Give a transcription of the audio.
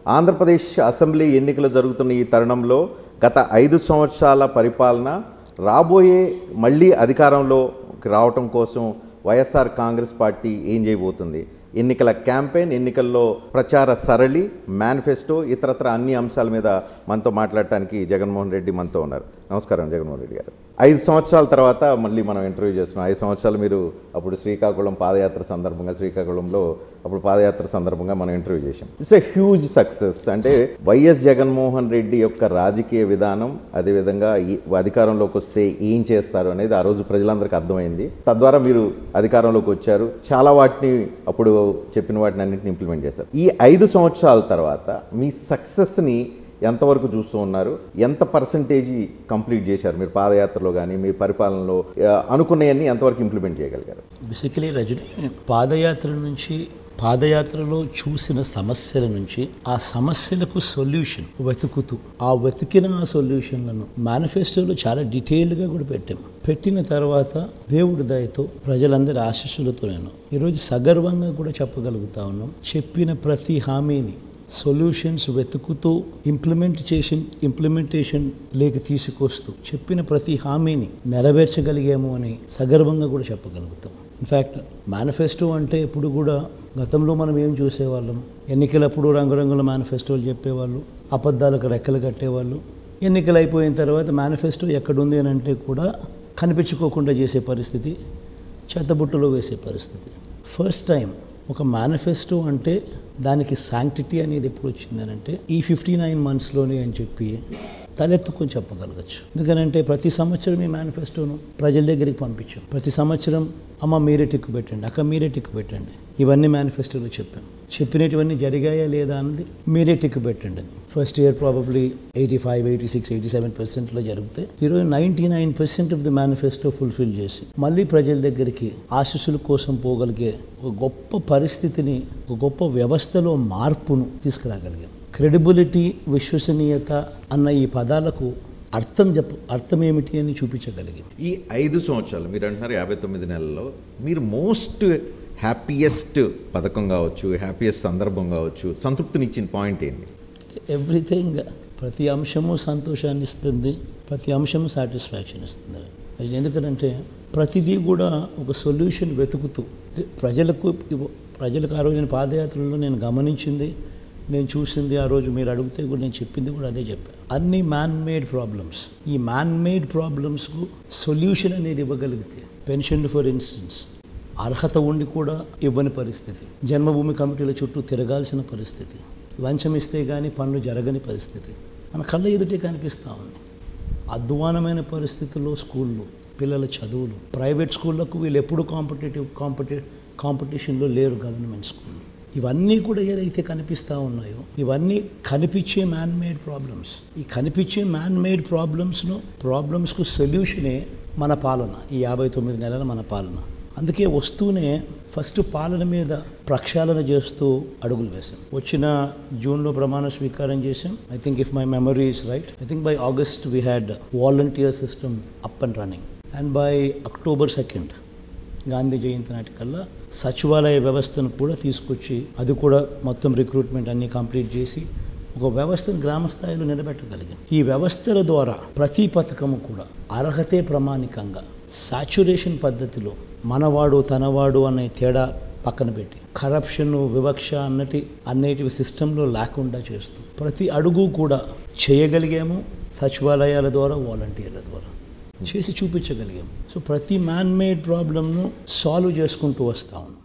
Andhra Pradesh assembly ఎన్నికలు జరుగుతున్న ఈ తరుణంలో గత 5 సంవత్సరాల పరిపాలన రాబోయే మళ్ళీ అధికారంలోకి రావటం కోసం వైఎస్ఆర్ కాంగ్రెస్ పార్టీ ఏం చేయబోతుంది? ఎన్నికల క్యాంపెయిన్, ఎన్నికల్లో ప్రచార సరళి, మేనిఫెస్టో, ఇతరత్ర అన్ని అంశాల మీద మనతో మాట్లాడటానికి జగన్మోహన్ రెడ్డి మనతో ఉన్నారు. నమస్కారం జగన్మోహన్ రెడ్డి గారు. 5 సంవత్సరాల తర్వాత మళ్ళీ మనం ఇంటర్వ్యూ చేస్తున్నాం. 5 సంవత్సరాలు మీరు అప్పుడు శ్రీకాకుళం పాదయాత్ర సందర్భంగా మనం ఇంటర్వ్యూ చేసాం. It's a huge success. అంటే వైఎస్ జగన్మోహన్ రెడ్డి యొక్క రాజకీయ విధానం, అదేవిధంగా అధికారంలోకి వస్తే ఏం చేస్తారు అనేది ఆ రోజు ప్రజలందరికీ అర్థమైంది. తద్వారా మీరు అధికారంలోకి వచ్చారు. చాలా వాటిని అప్పుడు చెప్పిన వాటిని అన్నింటిని ఇంప్లిమెంట్ చేశారు. ఈ 5 సంవత్సరాల తర్వాత మీ సక్సెస్ని ఎంతవరకు చూస్తూ ఉన్నారు? ఎంత పర్సంటేజీ కంప్లీట్ చేశారు మీరు పాదయాత్రలో కానీ మీ పరిపాలనలో? అనుకున్నవన్నీ ఎంతవరకు ఇంప్లిమెంట్ చేయగలిగారు? బేసికలీ రజనీ, పాదయాత్రలో చూసిన సమస్యల నుంచి ఆ సమస్యలకు సొల్యూషన్ వెతుకుతూ ఆ సొల్యూషన్లను మేనిఫెస్టోలో చాలా డీటెయిల్డ్గా కూడా పెట్టిన తర్వాత దేవుడి దయతో ప్రజలందరి ఆశీస్సులతో నేను ఈరోజు సగర్వంగా కూడా చెప్పగలుగుతా ఉన్నాం. చెప్పిన ప్రతి హామీని సొల్యూషన్స్ వెతుకుతూ ఇంప్లిమెంటేషన్ లేక తీసుకొస్తూ చెప్పిన ప్రతి హామీని నెరవేర్చగలిగాము అని సగర్వంగా కూడా చెప్పగలుగుతాం. ఇన్ఫ్యాక్ట్ మేనిఫెస్టో అంటే ఇప్పుడు కూడా గతంలో మనం ఏం చూసేవాళ్ళం, ఎన్నికలప్పుడు రంగురంగుల మేనిఫెస్టోలు చెప్పేవాళ్ళు, అబద్ధాలకు రెక్కలు కట్టేవాళ్ళు. ఎన్నికలు అయిపోయిన తర్వాత మేనిఫెస్టో ఎక్కడుంది అని అంటే కూడా కనిపించుకోకుండా చేసే పరిస్థితి, చెత్తబుట్టలో వేసే పరిస్థితి. ఫస్ట్ టైం ఒక మేనిఫెస్టో అంటే దానికి శాంక్టిటీ అనేది ఎప్పుడు వచ్చిందనంటే ఈ 59 మంత్స్లోనే అని చెప్పి తలెత్తుకొని చెప్పగలగచ్చు. ఎందుకనంటే ప్రతి సంవత్సరం ఈ మేనిఫెస్టోను ప్రజల దగ్గరికి పంపించాం. ప్రతి సంవత్సరం అమ్మ మీరే టిక్కు పెట్టండి, అక్క మీరే టిక్కు పెట్టండి, ఇవన్నీ మేనిఫెస్టోలో చెప్పినటువన్నీ జరిగాయా లేదా అన్నది మీరే టిక్కు పెట్టండి అని. ఫస్ట్ ఇయర్ ప్రాబబ్లీ 85, 86, 87% జరిగితే ఈరోజు 99% ఆఫ్ ది మేనిఫెస్టో ఫుల్ఫిల్ చేసి మళ్ళీ ప్రజల దగ్గరికి ఆశీస్సుల కోసం పోగలిగే ఒక గొప్ప పరిస్థితిని, ఒక గొప్ప వ్యవస్థలో మార్పును తీసుకురాగలిగాం. క్రెడిబిలిటీ, విశ్వసనీయత అన్న ఈ పదాలకు అర్థం ఏమిటి అని చూపించగలిగాం. ఈ 5 సంవత్సరాలు మీరు అంటున్నారు 59 నెలల్లో మీరు మోస్ట్ హ్యాపీయెస్ట్ పథకం కావచ్చు, హ్యాపీయెస్ట్ సందర్భం కావచ్చు, సంతృప్తినిచ్చిన పాయింట్ ఏంటి? ఎవ్రీథింగ్, ప్రతి అంశము సంతోషాన్ని ఇస్తుంది, ప్రతి అంశము సాటిస్ఫాక్షన్ ఇస్తుంది. ఎందుకంటే ప్రతిదీ కూడా ఒక సొల్యూషన్ వెతుకుతూ ప్రజలకు ఆ రోజు నేను పాదయాత్రలో నేను గమనించింది, నేను చూసింది, ఆ రోజు మీరు అడిగితే కూడా నేను చెప్పింది కూడా అదే చెప్పాను. అన్ని మ్యాన్ మేడ్ ప్రాబ్లమ్స్, ఈ మ్యాన్ మేడ్ ప్రాబ్లమ్స్కు సొల్యూషన్ అనేది ఇవ్వగలిగితే, పెన్షన్ ఫర్ ఇన్స్టెన్స్ అర్హత ఉండి కూడా ఇవ్వని పరిస్థితి, జన్మభూమి కమిటీల చుట్టూ తిరగాల్సిన పరిస్థితి, లంచం ఇస్తే కానీ పనులు జరగని పరిస్థితి మన కళ్ళ ఎదుటే కనిపిస్తూ ఉంది. అధ్వానమైన పరిస్థితుల్లో స్కూళ్ళు, పిల్లల చదువులు, ప్రైవేట్ స్కూళ్ళకు వీళ్ళు ఎప్పుడు కాంపిటీషన్లో లేరు, గవర్నమెంట్ స్కూళ్ళు. ఇవన్నీ కూడా ఏదైతే కనిపిస్తూ ఉన్నాయో ఇవన్నీ కనిపించే మ్యాన్ మేడ్ ప్రాబ్లమ్స్. ఈ కనిపించే మ్యాన్ మేడ్ ప్రాబ్లమ్స్కు సొల్యూషనే మన పాలన, ఈ 59 నెలల మన పాలన. అందుకే వస్తూనే ఫస్ట్ పాలన మీద ప్రక్షాళన చేస్తూ అడుగులు వేసాం. వచ్చిన జూన్లో ప్రమాణ స్వీకారం చేసాం. I think if my memory is right, I think by August we had volunteer system up and running, and by October 2 Gandhi Jayanti నాటికల్లా సచివాలయ వ్యవస్థను కూడా తీసుకొచ్చి అది కూడా మొత్తం రిక్రూట్మెంట్ అన్నీ కంప్లీట్ చేసి ఒక వ్యవస్థను గ్రామ స్థాయిలో నిలబెట్టగలిగాం. ఈ వ్యవస్థల ద్వారా ప్రతి పథకము కూడా అర్హతే ప్రమాణికంగా సాచ్యురేషన్ పద్ధతిలో మనవాడు తనవాడు అనే తేడా పక్కన పెట్టి కరప్షన్, వివక్ష అన్నిటివి సిస్టంలో లేకుండా చేస్తూ ప్రతి అడుగు కూడా చేయగలిగాము. సచివాలయాల ద్వారా, వాలంటీర్ల ద్వారా చేసి చూపించగలిగాము. సో ప్రతి మ్యాన్ మేడ్ ప్రాబ్లమ్ను సాల్వ్ చేసుకుంటూ వస్తా ఉన్నాం.